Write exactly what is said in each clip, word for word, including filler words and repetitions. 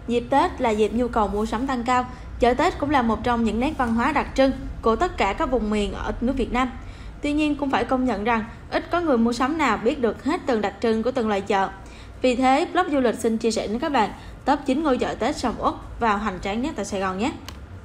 Dịp Tết là dịp nhu cầu mua sắm tăng cao. Chợ Tết cũng là một trong những nét văn hóa đặc trưng của tất cả các vùng miền ở nước Việt Nam. Tuy nhiên, cũng phải công nhận rằng ít có người mua sắm nào biết được hết từng đặc trưng của từng loại chợ. Vì thế, blog du lịch xin chia sẻ đến các bạn top chín ngôi chợ Tết sầm uất và hoành tráng nhất tại Sài Gòn nhé.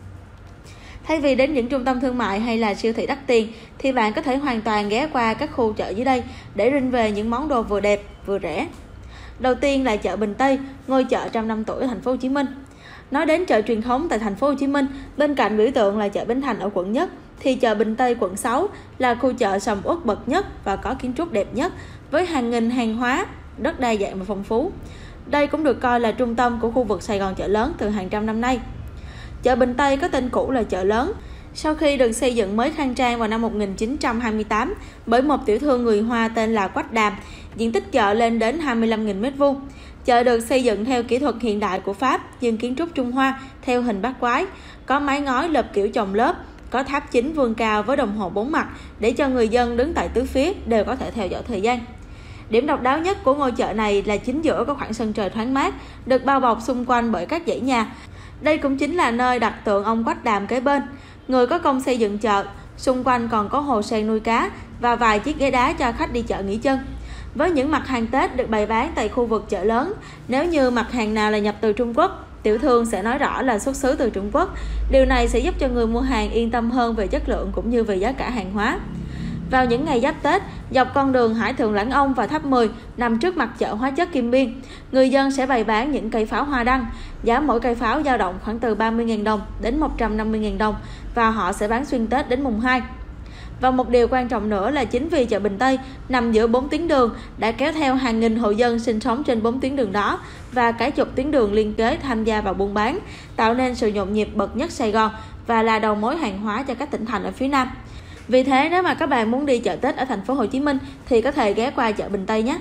Thay vì đến những trung tâm thương mại hay là siêu thị đắt tiền, thì bạn có thể hoàn toàn ghé qua các khu chợ dưới đây để rinh về những món đồ vừa đẹp vừa rẻ. Đầu tiên là chợ Bình Tây, ngôi chợ trăm năm tuổi thành phố Hồ Chí Minh. Nói đến chợ truyền thống tại thành phố Hồ Chí Minh, bên cạnh biểu tượng là chợ Bến Thành ở quận Nhất, thì chợ Bình Tây quận sáu là khu chợ sầm uất bậc nhất và có kiến trúc đẹp nhất, với hàng nghìn hàng hóa, rất đa dạng và phong phú. Đây cũng được coi là trung tâm của khu vực Sài Gòn chợ lớn từ hàng trăm năm nay. Chợ Bình Tây có tên cũ là chợ lớn, sau khi được xây dựng mới khang trang vào năm một nghìn chín trăm hai mươi tám bởi một tiểu thương người Hoa tên là Quách Đàm, diện tích chợ lên đến hai mươi lăm nghìn mét vuông. Chợ được xây dựng theo kỹ thuật hiện đại của Pháp nhưng kiến trúc Trung Hoa theo hình bát quái, có mái ngói lợp kiểu chồng lớp, có tháp chính vươn cao với đồng hồ bốn mặt để cho người dân đứng tại tứ phía đều có thể theo dõi thời gian. Điểm độc đáo nhất của ngôi chợ này là chính giữa có khoảng sân trời thoáng mát, được bao bọc xung quanh bởi các dãy nhà. Đây cũng chính là nơi đặt tượng ông Quách Đàm kế bên, người có công xây dựng chợ. Xung quanh còn có hồ sen nuôi cá và vài chiếc ghế đá cho khách đi chợ nghỉ chân. Với những mặt hàng Tết được bày bán tại khu vực chợ lớn, nếu như mặt hàng nào là nhập từ Trung Quốc, tiểu thương sẽ nói rõ là xuất xứ từ Trung Quốc. Điều này sẽ giúp cho người mua hàng yên tâm hơn về chất lượng cũng như về giá cả hàng hóa. Vào những ngày giáp Tết, dọc con đường Hải Thượng Lãn Ông và Tháp mười nằm trước mặt chợ hóa chất Kim Biên, người dân sẽ bày bán những cây pháo hoa đăng. Giá mỗi cây pháo dao động khoảng từ ba mươi nghìn đồng đến một trăm năm mươi nghìn đồng và họ sẽ bán xuyên Tết đến mùng hai. Và một điều quan trọng nữa là chính vì chợ Bình Tây nằm giữa bốn tuyến đường đã kéo theo hàng nghìn hộ dân sinh sống trên bốn tuyến đường đó và cả chục tuyến đường liên kết tham gia vào buôn bán, tạo nên sự nhộn nhịp bậc nhất Sài Gòn và là đầu mối hàng hóa cho các tỉnh thành ở phía Nam. Vì thế, nếu mà các bạn muốn đi chợ Tết ở thành phố Hồ Chí Minh thì có thể ghé qua chợ Bình Tây nhé.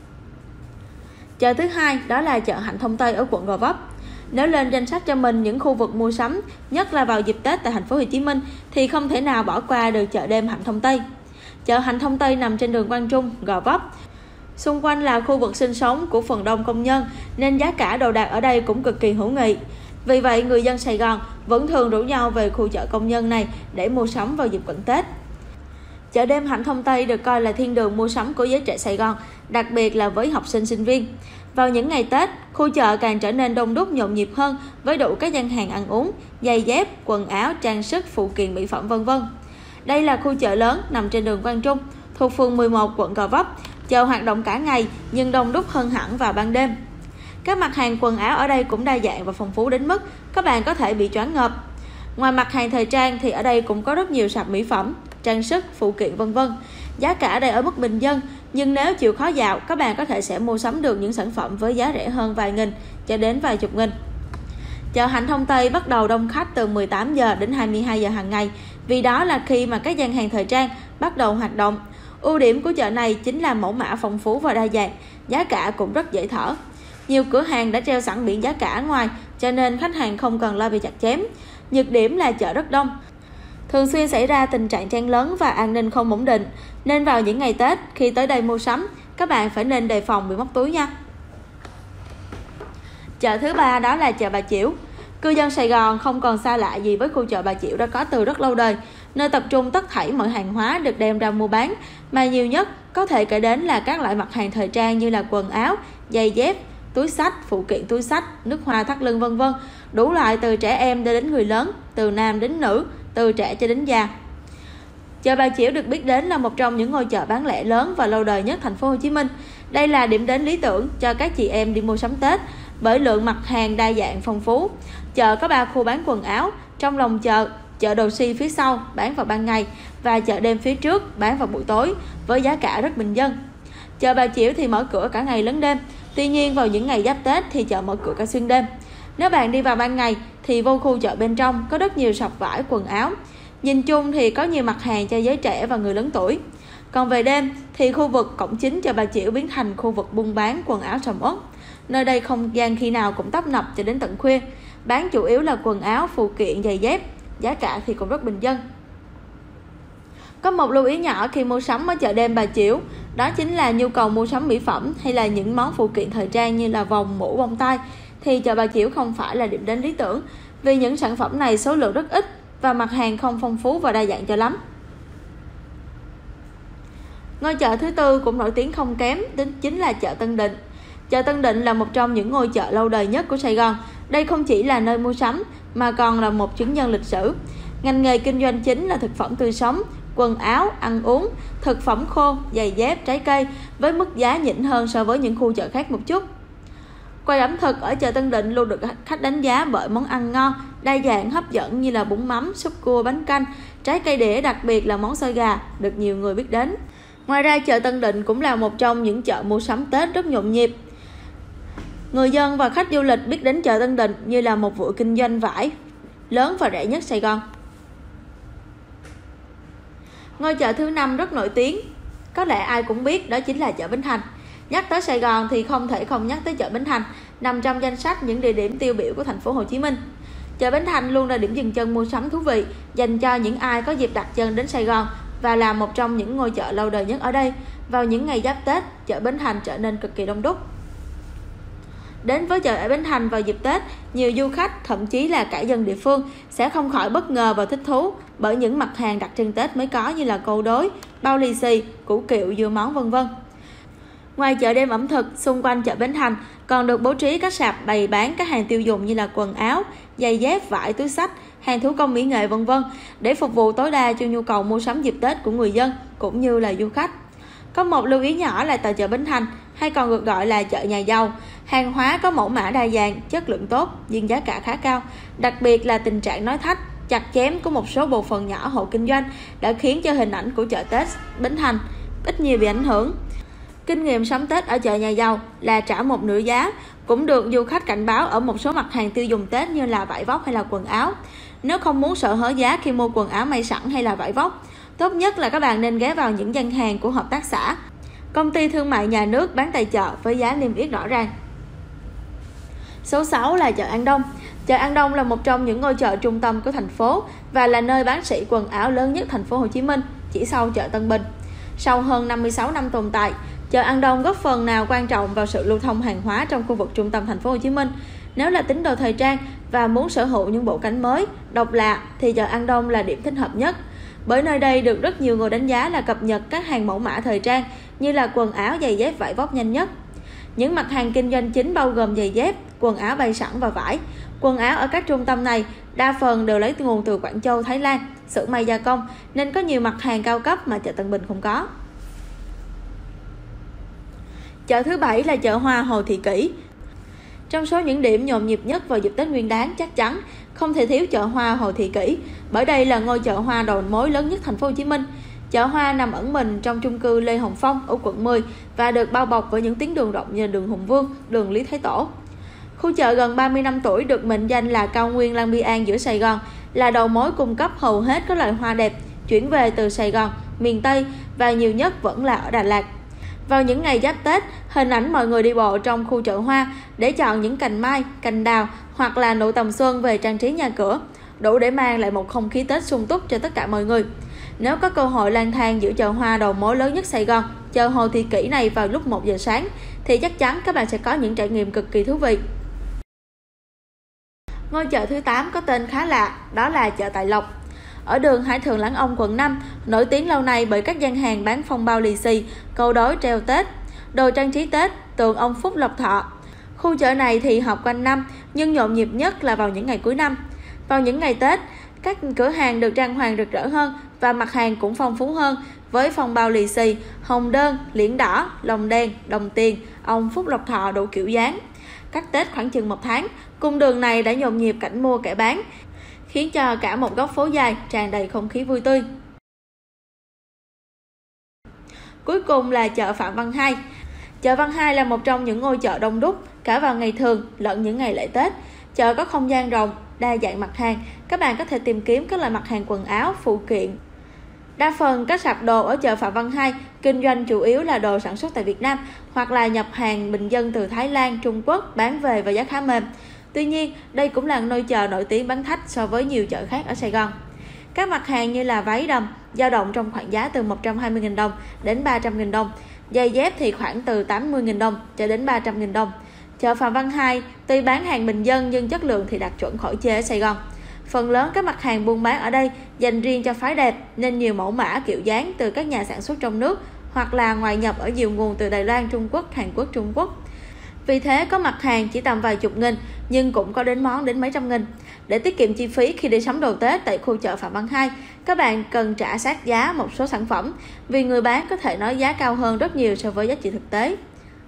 Chợ thứ hai đó là chợ Hạnh Thông Tây ở quận Gò Vấp. Nếu lên danh sách cho mình những khu vực mua sắm, nhất là vào dịp Tết tại thành phố Hồ Chí Minh, thì không thể nào bỏ qua được chợ đêm Hạnh Thông Tây. Chợ Hạnh Thông Tây nằm trên đường Quang Trung, Gò Vấp. Xung quanh là khu vực sinh sống của phần đông công nhân, nên giá cả đồ đạc ở đây cũng cực kỳ hữu nghị. Vì vậy, người dân Sài Gòn vẫn thường rủ nhau về khu chợ công nhân này để mua sắm vào dịp cận Tết. Chợ đêm Hạnh Thông Tây được coi là thiên đường mua sắm của giới trẻ Sài Gòn, đặc biệt là với học sinh sinh viên. Vào những ngày Tết, khu chợ càng trở nên đông đúc nhộn nhịp hơn với đủ các gian hàng ăn uống, giày dép, quần áo, trang sức, phụ kiện mỹ phẩm vân vân. Đây là khu chợ lớn nằm trên đường Quang Trung, thuộc phường mười một quận Gò Vấp. Chợ hoạt động cả ngày nhưng đông đúc hơn hẳn vào ban đêm. Các mặt hàng quần áo ở đây cũng đa dạng và phong phú đến mức các bạn có thể bị choáng ngợp. Ngoài mặt hàng thời trang thì ở đây cũng có rất nhiều sạp mỹ phẩm, trang sức, phụ kiện vân vân. Giá cả ở đây ở mức bình dân, nhưng nếu chịu khó dạo, các bạn có thể sẽ mua sắm được những sản phẩm với giá rẻ hơn vài nghìn cho đến vài chục nghìn. Chợ Hạnh Thông Tây bắt đầu đông khách từ mười tám giờ đến hai mươi hai giờ hàng ngày, vì đó là khi mà các gian hàng thời trang bắt đầu hoạt động. Ưu điểm của chợ này chính là mẫu mã phong phú và đa dạng, giá cả cũng rất dễ thở. Nhiều cửa hàng đã treo sẵn biển giá cả ở ngoài, cho nên khách hàng không cần lo bị chặt chém. Nhược điểm là chợ rất đông, thường xuyên xảy ra tình trạng chen lấn và an ninh không ổn định, nên vào những ngày Tết khi tới đây mua sắm, các bạn phải nên đề phòng bị móc túi nha. Chợ thứ ba đó là chợ Bà Chiểu. Cư dân Sài Gòn không còn xa lạ gì với khu chợ Bà Chiểu đã có từ rất lâu đời, nơi tập trung tất thảy mọi hàng hóa được đem ra mua bán, mà nhiều nhất có thể kể đến là các loại mặt hàng thời trang như là quần áo, giày dép, túi xách, phụ kiện túi xách, nước hoa thắt lưng vân vân, đủ loại từ trẻ em đến người lớn, từ nam đến nữ, từ trẻ cho đến già. Chợ Bà Chiểu được biết đến là một trong những ngôi chợ bán lẻ lớn và lâu đời nhất thành phố Hồ Chí Minh. Đây là điểm đến lý tưởng cho các chị em đi mua sắm Tết bởi lượng mặt hàng đa dạng phong phú. Chợ có ba khu bán quần áo, trong lòng chợ, chợ đồ si phía sau bán vào ban ngày và chợ đêm phía trước bán vào buổi tối với giá cả rất bình dân. Chợ Bà Chiểu thì mở cửa cả ngày lẫn đêm. Tuy nhiên vào những ngày giáp Tết thì chợ mở cửa cả xuyên đêm. Nếu bạn đi vào ban ngày thì vô khu chợ bên trong có rất nhiều sạp vải, quần áo. Nhìn chung thì có nhiều mặt hàng cho giới trẻ và người lớn tuổi. Còn về đêm thì khu vực cổng chính chợ Bà Chiểu biến thành khu vực buôn bán quần áo sầm uất. Nơi đây không gian khi nào cũng tấp nập cho đến tận khuya. Bán chủ yếu là quần áo, phụ kiện, giày dép. Giá cả thì cũng rất bình dân. Có một lưu ý nhỏ khi mua sắm ở chợ đêm Bà Chiểu, đó chính là nhu cầu mua sắm mỹ phẩm hay là những món phụ kiện thời trang như là vòng, mũ, bông tai thì chợ Bà Chiểu không phải là điểm đến lý tưởng, vì những sản phẩm này số lượng rất ít và mặt hàng không phong phú và đa dạng cho lắm. Ngôi chợ thứ tư cũng nổi tiếng không kém, đến chính là chợ Tân Định. Chợ Tân Định là một trong những ngôi chợ lâu đời nhất của Sài Gòn. Đây không chỉ là nơi mua sắm mà còn là một chứng nhân lịch sử. Ngành nghề kinh doanh chính là thực phẩm tươi sống, quần áo, ăn uống, thực phẩm khô, giày dép, trái cây với mức giá nhỉnh hơn so với những khu chợ khác một chút. Quầy ẩm thực ở chợ Tân Định luôn được khách đánh giá bởi món ăn ngon, đa dạng, hấp dẫn như là bún mắm, súp cua, bánh canh, trái cây đĩa, đặc biệt là món xôi gà được nhiều người biết đến. Ngoài ra, chợ Tân Định cũng là một trong những chợ mua sắm Tết rất nhộn nhịp. Người dân và khách du lịch biết đến chợ Tân Định như là một vụ kinh doanh vải lớn và rẻ nhất Sài Gòn. Ngôi chợ thứ năm rất nổi tiếng, có lẽ ai cũng biết, đó chính là chợ Bến Thành. Nhắc tới Sài Gòn thì không thể không nhắc tới chợ Bến Thành, nằm trong danh sách những địa điểm tiêu biểu của thành phố Hồ Chí Minh. Chợ Bến Thành luôn là điểm dừng chân mua sắm thú vị dành cho những ai có dịp đặt chân đến Sài Gòn và là một trong những ngôi chợ lâu đời nhất ở đây. Vào những ngày giáp Tết, chợ Bến Thành trở nên cực kỳ đông đúc. Đến với chợ ở Bến Thành vào dịp Tết, nhiều du khách, thậm chí là cả dân địa phương sẽ không khỏi bất ngờ và thích thú bởi những mặt hàng đặc trưng Tết mới có như là câu đối, bao lì xì, củ kiệu, dưa món vân vân. Ngoài chợ đêm ẩm thực, xung quanh chợ Bến Thành còn được bố trí các sạp bày bán các hàng tiêu dùng như là quần áo, giày dép, vải, túi xách, hàng thủ công mỹ nghệ vân vân để phục vụ tối đa cho nhu cầu mua sắm dịp Tết của người dân cũng như là du khách. Có một lưu ý nhỏ là tại chợ Bến Thành, hay còn được gọi là chợ nhà giàu, hàng hóa có mẫu mã đa dạng, chất lượng tốt nhưng giá cả khá cao. Đặc biệt là tình trạng nói thách, chặt chém của một số bộ phận nhỏ hộ kinh doanh đã khiến cho hình ảnh của chợ Tết Bến Thành ít nhiều bị ảnh hưởng. Kinh nghiệm sắm Tết ở chợ nhà giàu là trả một nửa giá, cũng được du khách cảnh báo ở một số mặt hàng tiêu dùng Tết như là vải vóc hay là quần áo. Nếu không muốn sợ hở giá khi mua quần áo may sẵn hay là vải vóc, tốt nhất là các bạn nên ghé vào những gian hàng của hợp tác xã, công ty thương mại nhà nước bán tại chợ với giá niêm yết rõ ràng. Số sáu là chợ An Đông. Chợ An Đông là một trong những ngôi chợ trung tâm của thành phố và là nơi bán sỉ quần áo lớn nhất thành phố Hồ Chí Minh, chỉ sau chợ Tân Bình. Sau hơn năm mươi sáu năm tồn tại, chợ An Đông góp phần nào quan trọng vào sự lưu thông hàng hóa trong khu vực trung tâm thành phố Hồ Chí Minh. Nếu là tín đồ thời trang và muốn sở hữu những bộ cánh mới, độc lạ thì chợ An Đông là điểm thích hợp nhất. Bởi nơi đây được rất nhiều người đánh giá là cập nhật các hàng mẫu mã thời trang như là quần áo, giày dép, vải vóc nhanh nhất. Những mặt hàng kinh doanh chính bao gồm giày dép, quần áo bày sẵn và vải. Quần áo ở các trung tâm này đa phần đều lấy nguồn từ Quảng Châu, Thái Lan, xưởng may gia công nên có nhiều mặt hàng cao cấp mà chợ Tân Bình không có. Chợ thứ bảy là chợ hoa Hồ Thị Kỷ. Trong số những điểm nhộn nhịp nhất vào dịp Tết Nguyên Đán, chắc chắn không thể thiếu chợ hoa Hồ Thị Kỷ, bởi đây là ngôi chợ hoa đầu mối lớn nhất thành phố Hồ Chí Minh. Chợ hoa nằm ẩn mình trong chung cư Lê Hồng Phong ở quận mười và được bao bọc với những tuyến đường rộng như đường Hùng Vương, đường Lý Thái Tổ. Khu chợ gần ba mươi năm tuổi được mệnh danh là cao nguyên Lang Biang giữa Sài Gòn, là đầu mối cung cấp hầu hết các loại hoa đẹp chuyển về từ Sài Gòn, miền Tây và nhiều nhất vẫn là ở Đà Lạt. Vào những ngày giáp Tết, hình ảnh mọi người đi bộ trong khu chợ hoa để chọn những cành mai, cành đào hoặc là nụ tầm xuân về trang trí nhà cửa, đủ để mang lại một không khí Tết sung túc cho tất cả mọi người. Nếu có cơ hội lang thang giữa chợ hoa đầu mối lớn nhất Sài Gòn, chợ Hồ Thị Kỷ này vào lúc một giờ sáng, thì chắc chắn các bạn sẽ có những trải nghiệm cực kỳ thú vị. Ngôi chợ thứ tám có tên khá lạ, đó là chợ Tài Lộc. Ở đường Hải Thượng Lãng Ông, quận năm, nổi tiếng lâu nay bởi các gian hàng bán phong bao lì xì, câu đối treo Tết, đồ trang trí Tết, tượng ông Phúc Lộc Thọ. Khu chợ này thì họp quanh năm, nhưng nhộn nhịp nhất là vào những ngày cuối năm. Vào những ngày Tết, các cửa hàng được trang hoàng rực rỡ hơn và mặt hàng cũng phong phú hơn, với phong bao lì xì, hồng đơn, liễn đỏ, lồng đen, đồng tiền, ông Phúc Lộc Thọ đủ kiểu dáng. Cách Tết khoảng chừng một tháng, cung đường này đã nhộn nhịp cảnh mua kẻ bán, khiến cho cả một góc phố dài tràn đầy không khí vui tươi. Cuối cùng là chợ Phạm Văn Hai. Chợ Văn Hai là một trong những ngôi chợ đông đúc cả vào ngày thường lẫn những ngày lễ Tết. Chợ có không gian rộng, đa dạng mặt hàng, các bạn có thể tìm kiếm các loại mặt hàng quần áo, phụ kiện. Đa phần các sạp đồ ở chợ Phạm Văn Hai kinh doanh chủ yếu là đồ sản xuất tại Việt Nam hoặc là nhập hàng bình dân từ Thái Lan, Trung Quốc bán về với giá khá mềm. Tuy nhiên, đây cũng là nơi chợ nổi tiếng bán thách so với nhiều chợ khác ở Sài Gòn. Các mặt hàng như là váy đầm dao động trong khoảng giá từ một trăm hai mươi nghìn đồng đến ba trăm nghìn đồng, giày dép thì khoảng từ tám mươi nghìn đồng cho đến ba trăm nghìn đồng. Chợ Phạm Văn Hai tuy bán hàng bình dân nhưng chất lượng thì đạt chuẩn khỏi chê ở Sài Gòn. Phần lớn các mặt hàng buôn bán ở đây dành riêng cho phái đẹp nên nhiều mẫu mã kiểu dáng từ các nhà sản xuất trong nước hoặc là ngoại nhập ở nhiều nguồn từ Đài Loan, Trung Quốc, Hàn Quốc, Trung Quốc. Vì thế có mặt hàng chỉ tầm vài chục nghìn nhưng cũng có đến món đến mấy trăm nghìn. Để tiết kiệm chi phí khi đi sắm đồ Tết tại khu chợ Phạm Văn Hai, các bạn cần trả sát giá một số sản phẩm vì người bán có thể nói giá cao hơn rất nhiều so với giá trị thực tế.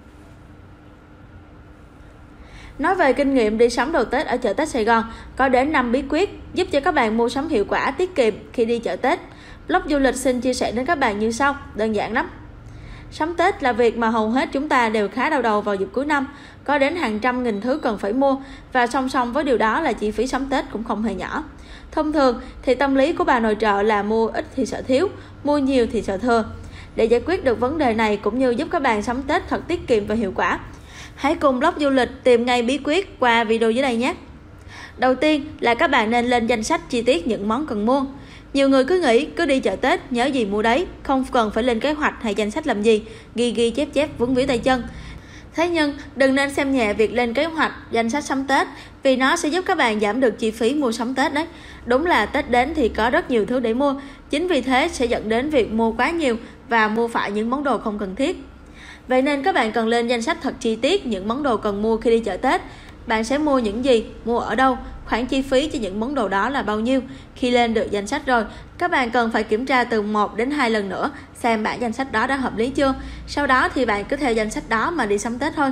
Nói về kinh nghiệm đi sắm đồ Tết ở chợ Tết Sài Gòn, có đến năm bí quyết giúp cho các bạn mua sắm hiệu quả, tiết kiệm khi đi chợ Tết. Blog du lịch xin chia sẻ đến các bạn như sau, đơn giản lắm. Sắm Tết là việc mà hầu hết chúng ta đều khá đau đầu vào dịp cuối năm, có đến hàng trăm nghìn thứ cần phải mua và song song với điều đó là chi phí sắm Tết cũng không hề nhỏ. Thông thường thì tâm lý của bà nội trợ là mua ít thì sợ thiếu, mua nhiều thì sợ thừa. Để giải quyết được vấn đề này cũng như giúp các bạn sắm Tết thật tiết kiệm và hiệu quả, hãy cùng blog du lịch tìm ngay bí quyết qua video dưới đây nhé. Đầu tiên là các bạn nên lên danh sách chi tiết những món cần mua. Nhiều người cứ nghĩ cứ đi chợ Tết nhớ gì mua đấy, không cần phải lên kế hoạch hay danh sách làm gì, ghi ghi chép chép vướng víu tay chân. Thế nhưng đừng nên xem nhẹ việc lên kế hoạch, danh sách sắm Tết vì nó sẽ giúp các bạn giảm được chi phí mua sắm Tết đấy. Đúng là Tết đến thì có rất nhiều thứ để mua, chính vì thế sẽ dẫn đến việc mua quá nhiều và mua phải những món đồ không cần thiết. Vậy nên các bạn cần lên danh sách thật chi tiết những món đồ cần mua khi đi chợ Tết. Bạn sẽ mua những gì, mua ở đâu, khoản chi phí cho những món đồ đó là bao nhiêu. Khi lên được danh sách rồi, các bạn cần phải kiểm tra từ một đến hai lần nữa xem bản danh sách đó đã hợp lý chưa. Sau đó thì bạn cứ theo danh sách đó mà đi sắm Tết thôi.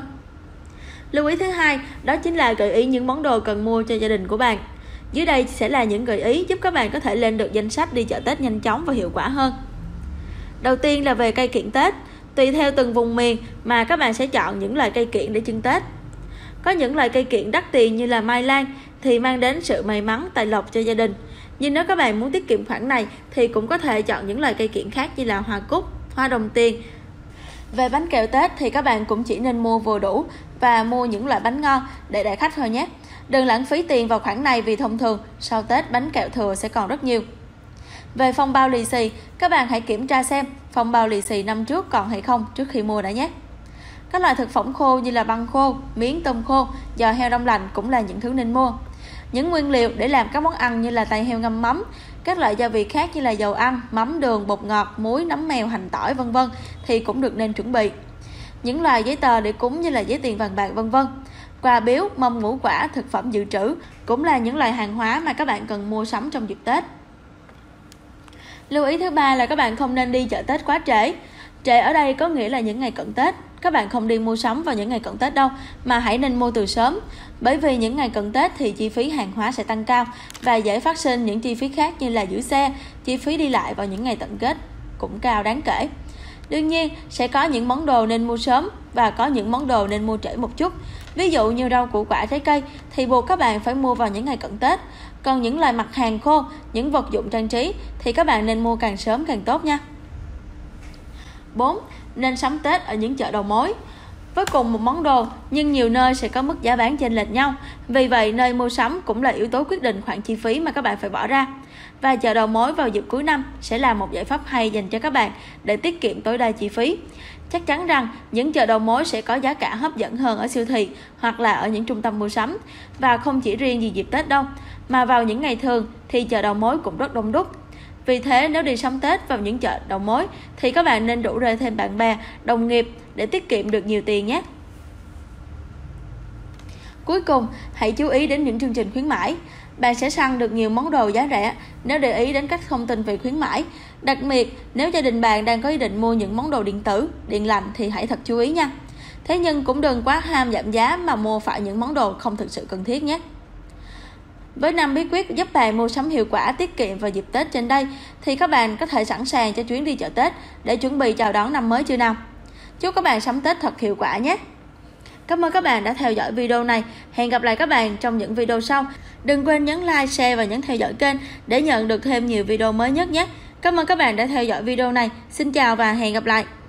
Lưu ý thứ hai, đó chính là gợi ý những món đồ cần mua cho gia đình của bạn. Dưới đây sẽ là những gợi ý giúp các bạn có thể lên được danh sách đi chợ Tết nhanh chóng và hiệu quả hơn. Đầu tiên là về cây kiểng Tết. Tùy theo từng vùng miền mà các bạn sẽ chọn những loại cây kiểng để trưng Tết. Có những loại cây kiểng đắt tiền như là mai lan thì mang đến sự may mắn, tài lộc cho gia đình. Nhưng nếu các bạn muốn tiết kiệm khoản này thì cũng có thể chọn những loại cây kiểng khác như là hoa cúc, hoa đồng tiền. Về bánh kẹo Tết thì các bạn cũng chỉ nên mua vừa đủ và mua những loại bánh ngon để đãi khách thôi nhé. Đừng lãng phí tiền vào khoản này vì thông thường sau Tết bánh kẹo thừa sẽ còn rất nhiều. Về phong bao lì xì, các bạn hãy kiểm tra xem phong bao lì xì năm trước còn hay không trước khi mua đã nhé. Các loại thực phẩm khô như là băng khô, miếng tôm khô, giò heo đông lạnh cũng là những thứ nên mua. Những nguyên liệu để làm các món ăn như là tay heo ngâm mắm, các loại gia vị khác như là dầu ăn, mắm đường, bột ngọt, muối, nấm mèo, hành tỏi vân vân thì cũng được nên chuẩn bị. Những loại giấy tờ để cúng như là giấy tiền vàng bạc vân vân. Quà biếu, mâm ngũ quả, thực phẩm dự trữ cũng là những loại hàng hóa mà các bạn cần mua sắm trong dịp Tết. Lưu ý thứ ba là các bạn không nên đi chợ Tết quá trễ. Trễ ở đây có nghĩa là những ngày cận Tết. Các bạn không đi mua sắm vào những ngày cận Tết đâu, mà hãy nên mua từ sớm. Bởi vì những ngày cận Tết thì chi phí hàng hóa sẽ tăng cao và dễ phát sinh những chi phí khác như là giữ xe, chi phí đi lại vào những ngày tận Tết cũng cao đáng kể. Đương nhiên, sẽ có những món đồ nên mua sớm và có những món đồ nên mua trễ một chút. Ví dụ như rau củ quả, trái cây thì buộc các bạn phải mua vào những ngày cận Tết. Còn những loại mặt hàng khô, những vật dụng trang trí thì các bạn nên mua càng sớm càng tốt nha. bốn. Nên sắm Tết ở những chợ đầu mối. Với cùng một món đồ nhưng nhiều nơi sẽ có mức giá bán chênh lệch nhau. Vì vậy nơi mua sắm cũng là yếu tố quyết định khoản chi phí mà các bạn phải bỏ ra. Và chợ đầu mối vào dịp cuối năm sẽ là một giải pháp hay dành cho các bạn để tiết kiệm tối đa chi phí. Chắc chắn rằng những chợ đầu mối sẽ có giá cả hấp dẫn hơn ở siêu thị hoặc là ở những trung tâm mua sắm. Và không chỉ riêng gì dịp Tết đâu, mà vào những ngày thường thì chợ đầu mối cũng rất đông đúc. Vì thế nếu đi sắm Tết vào những chợ đầu mối thì các bạn nên rủ rê thêm bạn bè, đồng nghiệp để tiết kiệm được nhiều tiền nhé. Cuối cùng, hãy chú ý đến những chương trình khuyến mãi. Bạn sẽ săn được nhiều món đồ giá rẻ nếu để ý đến các thông tin về khuyến mãi. Đặc biệt, nếu gia đình bạn đang có ý định mua những món đồ điện tử, điện lạnh thì hãy thật chú ý nha. Thế nhưng cũng đừng quá ham giảm giá mà mua phải những món đồ không thực sự cần thiết nhé. Với năm bí quyết giúp bạn mua sắm hiệu quả, tiết kiệm vào dịp Tết trên đây thì các bạn có thể sẵn sàng cho chuyến đi chợ Tết để chuẩn bị chào đón năm mới chưa nào. Chúc các bạn sắm Tết thật hiệu quả nhé. Cảm ơn các bạn đã theo dõi video này. Hẹn gặp lại các bạn trong những video sau. Đừng quên nhấn like, share và nhấn theo dõi kênh để nhận được thêm nhiều video mới nhất nhé. Cảm ơn các bạn đã theo dõi video này. Xin chào và hẹn gặp lại.